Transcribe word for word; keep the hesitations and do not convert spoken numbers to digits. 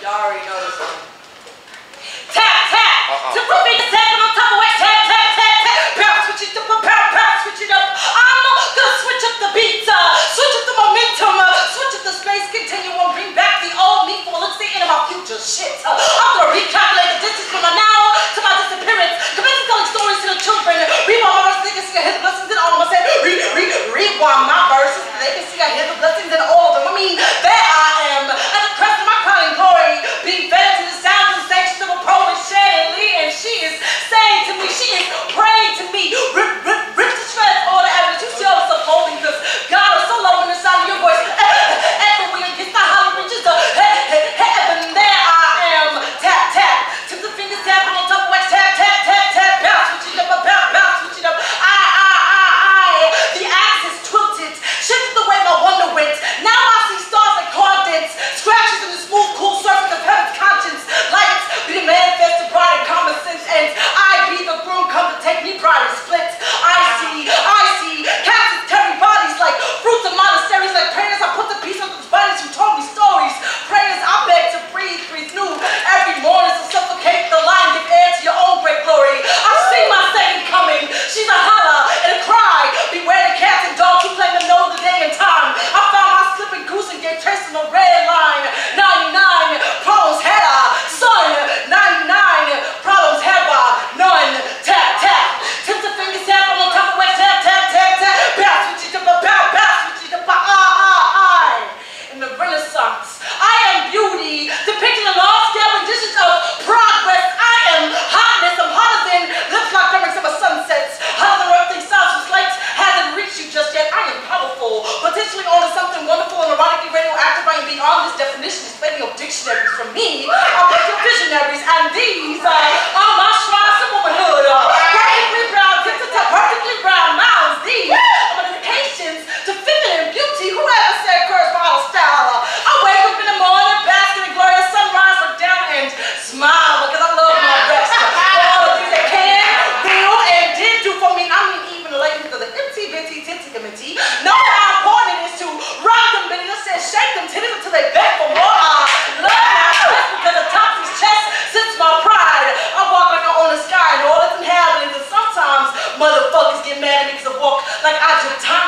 Y'all already know this one. Tap, tap. Uh-uh. To put me tapping on top of it. Tap, tap, tap, tap. Bounce, switch it up, bounce, bounce, switch it up. I'm gonna switch up the beat, uh, switch up the momentum, uh, switch up the space continuum, bring back the old me for looks the end of my future shit. Uh, I'm gonna recalculate the distance from my now to my disappearance. Commence telling stories to the children. Rewind my verses, they can see I hear the blessings in all of them. I said, re, re, rewind my verses, they can see I hear the blessings in all of them. I mean, there I am, at the crest of my crowning glory, being fed to the sounds and sanctions of a poet, Shanley, and she is saying to me, she is praying to me, rip, rip, rip to shreds all the evidence. You see all this upholding this. God is so low in the sound of your voice, echoing against the hollow reaches of heaven. There I am, tap, tap, tip the fingers, tap on top of wax, tap, tap, tap, tap, bounce, switch it up, bounce, bounce, switch it up. I, I, I, I, the axe is tilted, shifted the way my wonder went. Now I see stars like car dents, scratches in the smooth, cool surface of heaven's conscience. Lights be the manifested pride and common sense, and I be the groom come to take me pride and split. I see, I see, cats and terry bodies like fruits of monasteries, like prayers. I put the peace on those bodies who told me stories. Prayers I beg to breathe, breathe new every morning to suffocate the lion, give air to your own great glory. I see my second coming. She's a holler and a cry. Beware the cats and dogs who claim to know the day and time. I found my slipping goose and gave chase on the red line. ninety-nine problems had I, son. ninety-nine problems have I, none. Tap, tap, tip the fingers, tap on top of wax, tap, tap, tap, tap. Bounce, switch it up, bounce, bounce, switch it up, I, I, I. In the Renaissance, I am beauty, depicting a large-scale renditions of progress. I am hotness, I'm hotter than lips like memories of a sunsets, hotter than earthly sounds whose lights hasn't reached you just yet. I am powerful, potentially onto something wonderful and erotically radioactive. I am beyond this definition, is plenty of dictionaries from me. I'll bet your visionaries, and these uh, are my shrines of womanhood. Uh, perfectly brown, tip to tip, perfectly brown mouths. These are medications to feminine beauty. Whoever said curse my whole style. I wake up in the morning, bask in the glorious sunrise, look down and smile because I love my rest. For all of you that can, will, and did do for me. I mean, even the ladies of the itty bitty titty committee know how important it is to rock them, Benny. That says shake them titties until they beg for more. I love my chest because atop his chest sits my pride. I walk like I own the sky and all its inhabitants, and sometimes motherfuckers get mad at me because I walk like I just time.